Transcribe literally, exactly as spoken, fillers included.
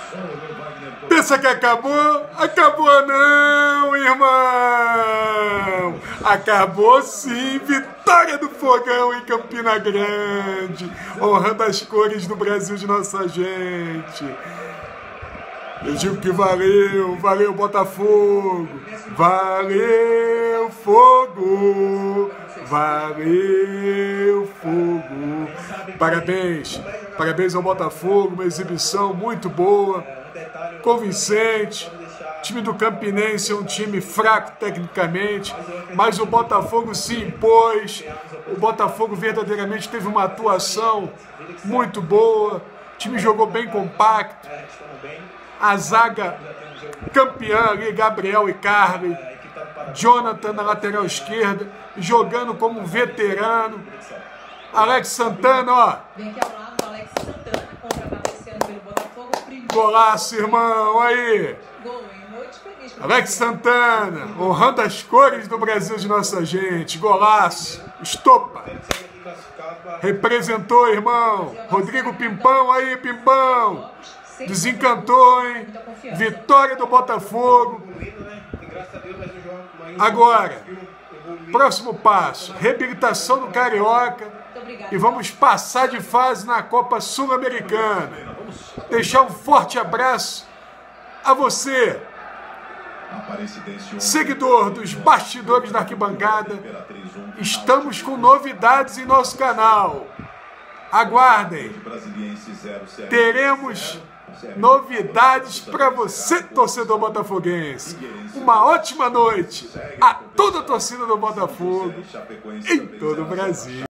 Pensa que acabou? Acabou não, irmão! Acabou sim! Vitória do Fogão em Campina Grande, honrando as cores do Brasil de nossa gente. Eu digo que valeu, valeu Botafogo, valeu Fogo, valeu Fogo. Parabéns, parabéns ao Botafogo, uma exibição muito boa, convincente. O time do Campinense é um time fraco tecnicamente, mas o Botafogo se impôs. O Botafogo verdadeiramente teve uma atuação muito boa. O time jogou bem compacto. A zaga campeã ali, Gabriel e Carly. Jonathan na lateral esquerda, jogando como veterano. Alex Santana, ó. Vem aqui ao lado, Alex Santana, contrabatendo pelo Botafogo. Golaço, irmão, aí. Gol em noite feliz. Alex Santana, honrando as cores do Brasil de nossa gente. Golaço. Estopa. Representou, irmão. Rodrigo Pimpão, aí, Pimpão. Desencantou, hein? Vitória do Botafogo. Agora, próximo passo, reabilitação do Carioca. E vamos passar de fase na Copa Sul-Americana. Deixar um forte abraço a você, seguidor dos bastidores da arquibancada. Estamos com novidades em nosso canal. Aguardem. Teremos novidades para você, torcedor botafoguense. Uma ótima noite a toda a torcida do Botafogo em todo o Brasil.